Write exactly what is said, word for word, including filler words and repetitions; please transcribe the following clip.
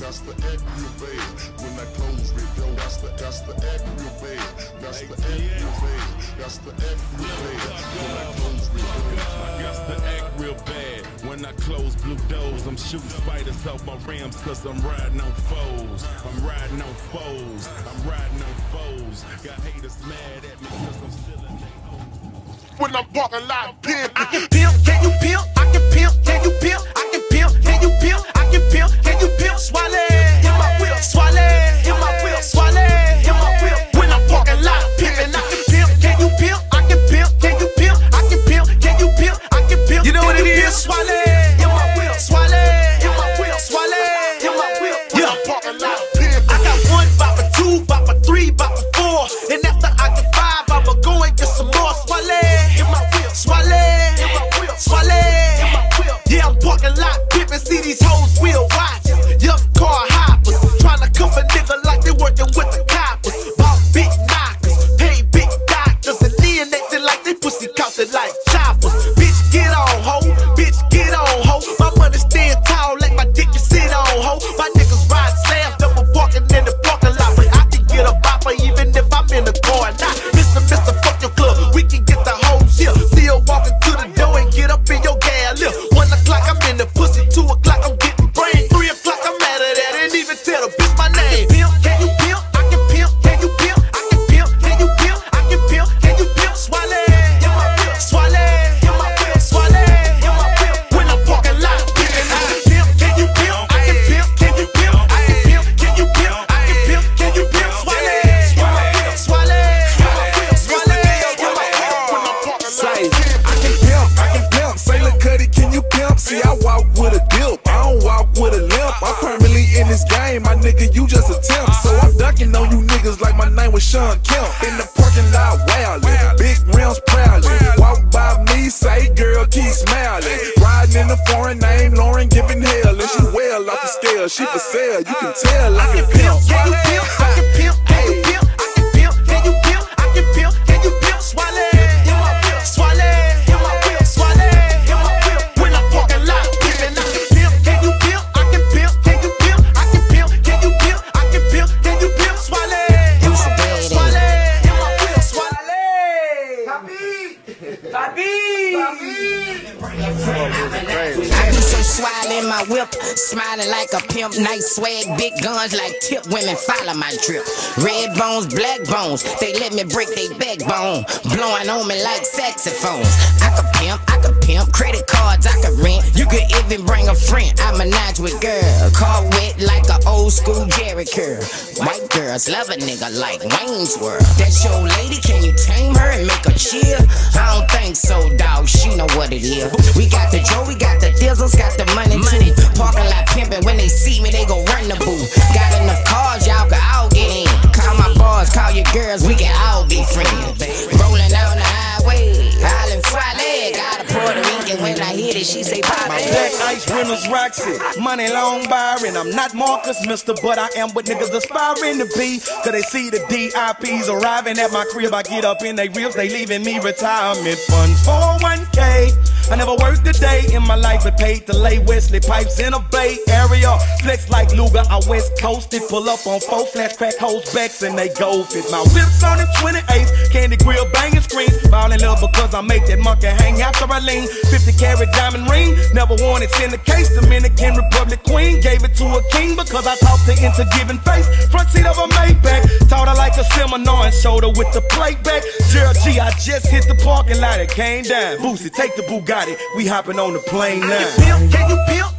That's the act real bad. When I close with dough, that's the that's the act real bad. That's the act real bad. That's the act real bad. When I close with dough, I got the act real bad. When I close blue doors, I'm shooting spiders off my rims cause I'm riding on foes. I'm riding on foes. I'm riding on foes. Got haters mad at me cause I'm still in their hoes. when I'm walking like pimp. I can pimp, can you pimp? I can pimp, can you pimp? I can pimp, can you pimp? I can pimp, can you pimp? Swallow in my whip, swallow in my whip, swallow in my whip. When I'm walking like pimpin', I can pimp, can you pimp? I can pimp, can you pimp? I can pimp, can you pimp? I can pimp. You know what it is? Swallow in my whip, swallow in my whip, swallow in my whip. Yeah, I'm walking like pimp. I got one bop for two, bop for three, bop for four, and after I get five, I'ma go and get some more. Swallow in my whip, swallow in my whip, swallow in my whip. Yeah, I'm walking like pimpin', see these hoes wheel watches, young car hoppers, tryna cuff a nigga like they working with the coppers. Bought big knockers, pay big doctors, and then acting like they pussy counted like choppers. Bitch, get on, ho, bitch, get on, ho. My money stand tall like my dick can sit on, ho. My niggas ride slams, double walking in the parking lot, but I can get a bopper even if I'm in the car or not. Mister Mister Fuck your club, we can get the hoes here. Still walking to the door and get up in your gas lift. One o'clock I'm in the pussy, two o'clock I'm getting brain, three o'clock I'm mad at that, ain't even tell the bitch my name. Pimp, can you pimp? I can pimp, can you pimp? I can pimp, can you pimp? I can pimp, can you pimp? Swallow in my whip, swallow in my whip, swallow in my whip. When I'm walking like pimpin', I can pimp, can you pimp? I can pimp, can you pimp? I can pimp, can you pimp? I can pimp, can you pimp? Swallow in my whip, swallow in my whip, swallow in my whip. When I'm walking Say, like pimpin'. I can pimp, I can pimp. Say, look, Cuddy, can you pimp? See, I walk with a dip, I don't walk with a limp. I'm permanently in this game, my nigga, you just a temp. So I'm dunking on you niggas like my name was Sean Kemp. In the parking lot, wildly, big rims proudly. Walk by me, say, girl, keep smiling. Riding in the foreign name, Lauren giving hell. And she well off the scale, she for sale, you can tell I can pimp. Can you pimp? I can pimp. Can you pimp? I can pimp. Can you pimp? I can pimp. Can you pimp? Swallow in my whip. Swallow in my whip. Swallow in my whip. When I'm walking like pimpin', I can pimp. Can you pimp? I can pimp. Can you pimp? I can pimp. Can you pimp? I can pimp. Can you pimp? Swallow in my whip. Swallow in my whip. Swallow. Papi. Papi. I be so swell in my whip, smiling like a pimp, nice swag, big guns like tip, women follow my drip. Red bones, black bones, they let me break they backbone, blowing on me like saxophones. I could pimp, I could pimp, credit cards I could rent, you could even bring a friend. I'm a notch with girl, car wet like a old school Jerry curl. White girls love a nigga like Wayne's World. That's your lady, can you tame her and make her chill? I don't think so, dog, she know what it is. We got the Joe, we got the Dizzles, got the money too. Parking lot pimpin', when they see me, they gon' run the booth. Got enough cars, y'all can all get in. Call my boys, call your girls, we can all be friends. Rolling down the highway, Island Friday. Got a Puerto Rican, when I hit it, she say pop My it. black ice Reynolds Roxy, money long Byron. I'm not Marcus, mister, but I am what niggas aspiring to be. Cause they see the D I Ps arriving at my crib. I get up in they ribs, they leaving me retirement fund four oh one K. I never worked a day in my life, but paid to lay Wesley pipes in a Bay Area. Flex like Luger, I West Coasted. Pull up on four flat crack hoes backs and they go fit. My whips on the twenty-eighth, candy grill banging screens. Fall in love because I make that monkey hang after I lean. fifty carat diamond ring, never worn it in the case. Dominican Republic queen, gave it to a king because I talked her into giving face. Front seat of a Maybach, taught her like a seminar and showed her with the playback. Gerald G, I just hit the parking lot, it came down. Boosie, take the Bugatti, we hopping on the plane now. I can pimp. Can you pimp?